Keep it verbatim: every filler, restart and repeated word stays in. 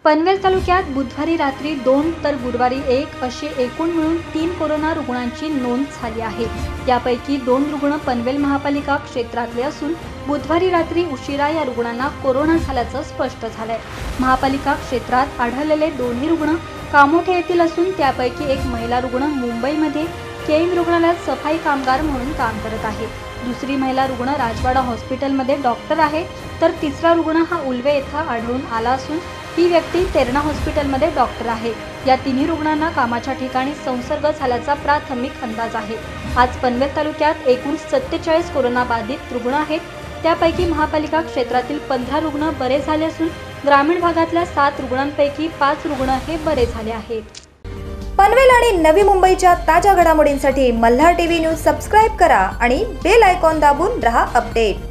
पनवेल तालुक्यात बुधवारी रात्री दोन तर गुरुवारी एक अशी एकूण मिळून तीन कोरोना रुग्णांची नोंद झाली आहे। यापैकी दोन रुग्ण पनवेल महापालिका क्षेत्रातले असून बुधवारी रात्री उशिरा या रुग्णांना कोरोना झाल्याचं स्पष्ट झालंय। महापालिका क्षेत्रात आढळलेले दोन्ही रुग्ण कामोठे येथील असून त्यापैकी एक महिला रुग्ण मुंबईमध्ये केईम रुग्णालयात सफाई कामगार म्हणून काम करत आहे। दुसरी महिला रुग्ण राजवाडा हॉस्पिटलमध्ये डॉक्टर आहे, तर तिसरा रुग्ण हा उल्वे येथे आढळून आला असून ही व्यक्ती तेरणा हॉस्पिटलमध्ये डॉक्टर आहे। या तिन्ही रुग्णांना कामाच्या ठिकाणी संसर्ग झाल्याचा प्राथमिक अंदाज आहे। आज पनवेल तालुक्यात एकूण सत्तेचाळीस कोरोना बाधित रुग्ण आहेत। त्यापैकी महापालिका क्षेत्रातील पंधरा रुग्ण बरे झाले असून ग्रामीण भागातल्या सात रुग्णांपैकी पाच रुग्ण हे बरे झाले आहेत। पनवेल आणि नवी मुंबईच्या ताज्या घडामोडींसाठी मल्हार टीव्ही न्यूज सबस्क्राइब करा आणि बेल आयकॉन दाबून रहा अपडेट।